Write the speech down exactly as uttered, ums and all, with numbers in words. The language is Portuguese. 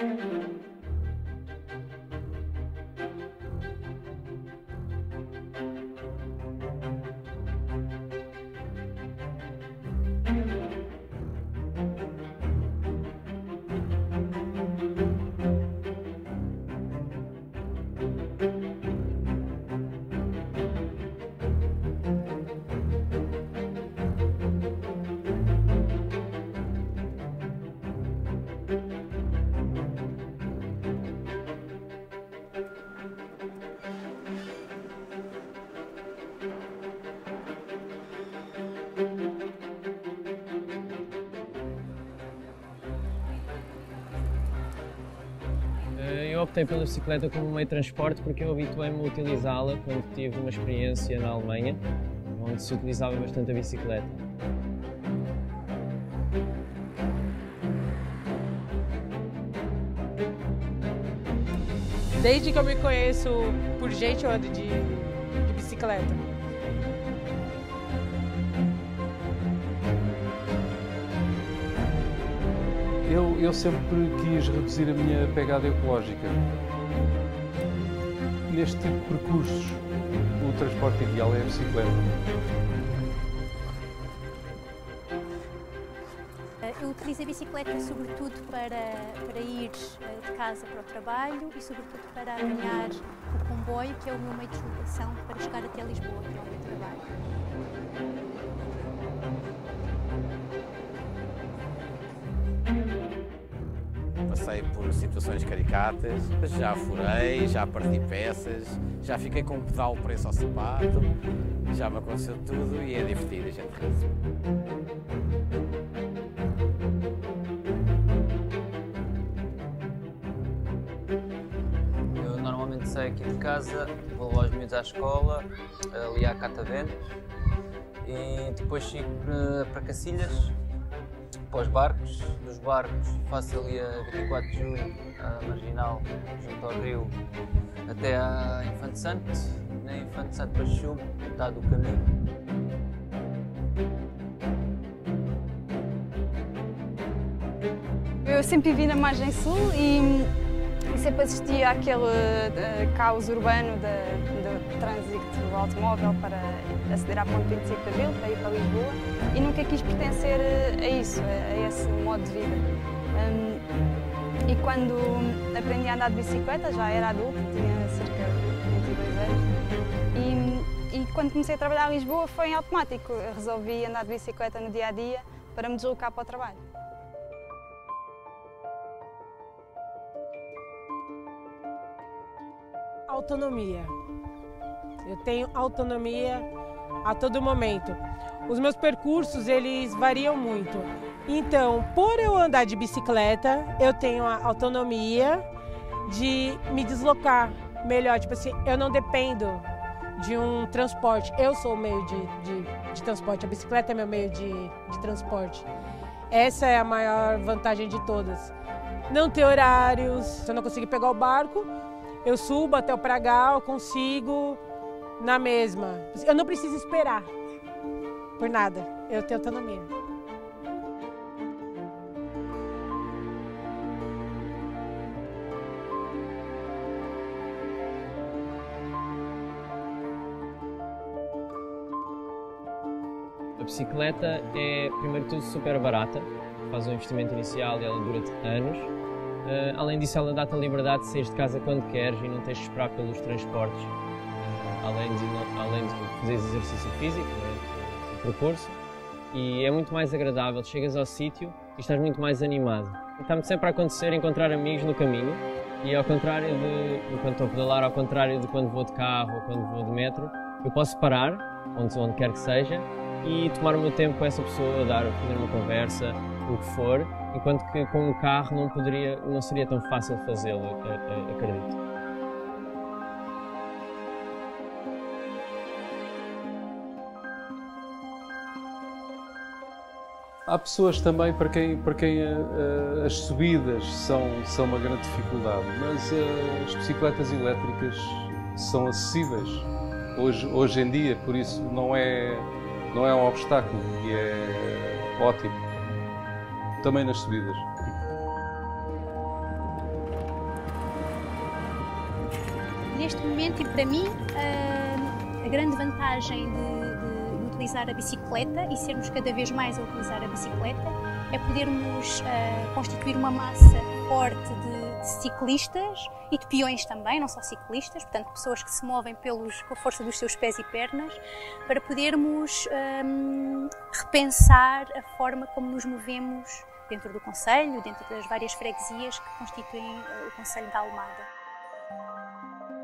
Eu optei pela bicicleta como meio de transporte porque eu habituei-me a utilizá-la quando tive uma experiência na Alemanha, onde se utilizava bastante a bicicleta. Desde que eu me conheço por gente, eu ando de, de bicicleta. Eu, eu sempre quis reduzir a minha pegada ecológica. Neste tipo de percursos, o transporte ideal é a bicicleta. Eu utilizo a bicicleta sobretudo para, para ir de casa para o trabalho e sobretudo para apanhar o comboio, que é o meu meio de deslocação, para chegar até Lisboa, que é o meu trabalho. Passei por situações caricatas, já furei, já parti peças, já fiquei com um pedal preso ao sapato, já me aconteceu tudo e é divertido, a gente ri-se. Eu normalmente saio aqui de casa, vou levar os miúdos à escola, ali à Cataventos, e depois sigo para, para Cacilhas, para os barcos. Dos barcos faço ali a vinte e quatro de julho, a Marginal, junto ao rio, até à Infante Santo. Na Infante Santo para Chubo, metade do caminho. Eu sempre vivi na margem sul e, e sempre assisti àquele uh, caos urbano do trânsito do automóvel para aceder à ponte vinte e cinco de Abril, para ir para Lisboa, e nunca quis pertencer a isso, a esse modo de vida. Um, e quando aprendi a andar de bicicleta, já era adulta, tinha cerca de vinte e dois anos, e, e quando comecei a trabalhar em Lisboa foi em automático. Eu resolvi andar de bicicleta no dia a dia para me deslocar para o trabalho. Autonomia. Eu tenho autonomia a todo momento. Os meus percursos, eles variam muito. Então, por eu andar de bicicleta, eu tenho a autonomia de me deslocar melhor. Tipo assim, eu não dependo de um transporte. Eu sou o meio de, de, de transporte. A bicicleta é meu meio de, de transporte. Essa é a maior vantagem de todas. Não ter horários. Se eu não conseguir pegar o barco, eu subo até o Pragal, consigo na mesma. Eu não preciso esperar por nada. Eu tenho autonomia. A bicicleta é, primeiro de tudo, super barata, faz um investimento inicial e ela dura anos. Uh, além disso, ela dá-te a liberdade de sair de casa quando queres e não tens de esperar pelos transportes, uh, além, de, além de fazeres exercício físico durante o percurso. E é muito mais agradável, chegas ao sítio e estás muito mais animado. Está-me sempre a acontecer encontrar amigos no caminho e, ao contrário de, de quando estou a pedalar, ao contrário de quando vou de carro ou quando vou de metro, eu posso parar, onde, onde quer que seja, e tomar o meu tempo com essa pessoa, dar, fazer uma conversa, o que for, enquanto que com um carro não, poderia, não seria tão fácil fazê-lo, acredito. Há pessoas também para quem, para quem uh, as subidas são, são uma grande dificuldade, mas uh, as bicicletas elétricas são acessíveis hoje, hoje em dia, por isso não é, não é um obstáculo e é ótimo, também nas subidas. neste momento, e para mim, a grande vantagem de, de, de utilizar a bicicleta e sermos cada vez mais a utilizar a bicicleta é podermos uh, constituir uma massa forte de, de ciclistas e de peões também, não só ciclistas, portanto pessoas que se movem pelos, com a força dos seus pés e pernas, para podermos um, repensar a forma como nos movemos dentro do concelho, dentro das várias freguesias que constituem uh, o concelho da Almada.